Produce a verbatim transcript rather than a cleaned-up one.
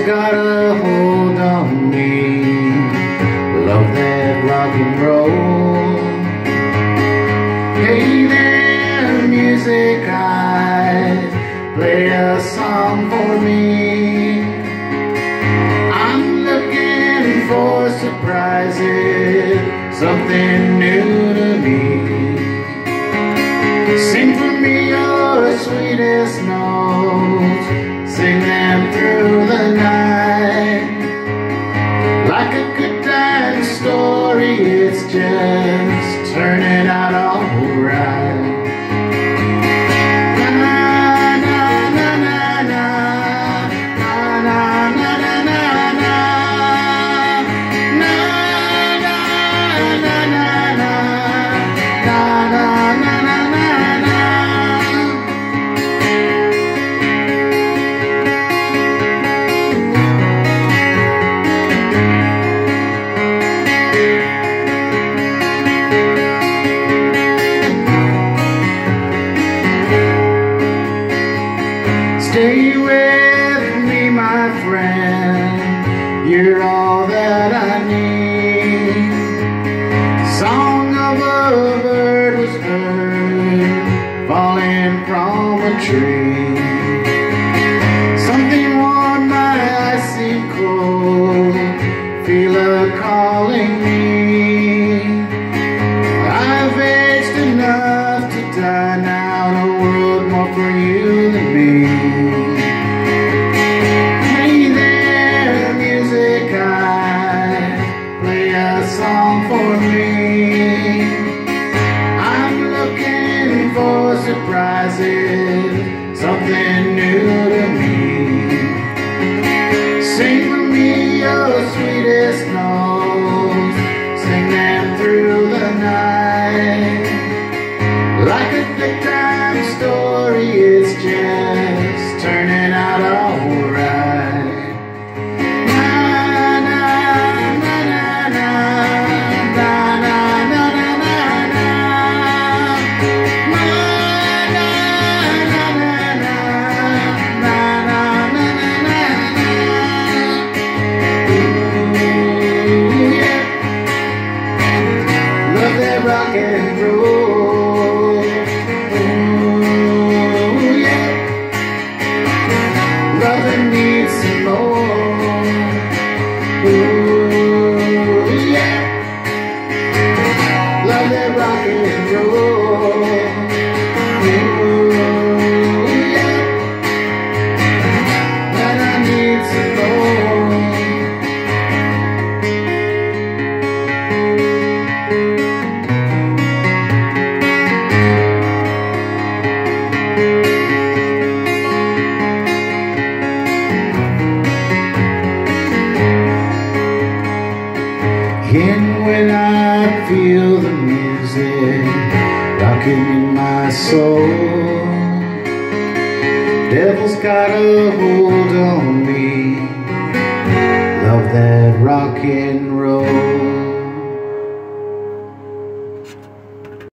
got a hold on me. Love that rock and roll. Hey there, music eyes, play a song for me. I'm looking for surprises, something new to me. Sing for me your sweetest notes, sing them through the night. Like a good time story, it's just turning out alright. Stay with me, my friend, you're all that I need. Song of a bird was heard, falling from a tree. Something warmed my eyes, seemed cold, feel a calling me. I've aged enough to die now, the world more for you than me. Song for me. I'm looking for surprises, something new to me. Sing for me your sweetest notes, sing them through the night. Like a good time story, it's just turning out alright. Rock and roll, ooh, yeah. Loving needs some more, ooh, yeah. Love that rock and roll, ooh, yeah. And I need some more. And when I feel the music rocking in my soul, devil's got a hold on me. Love that rockin'.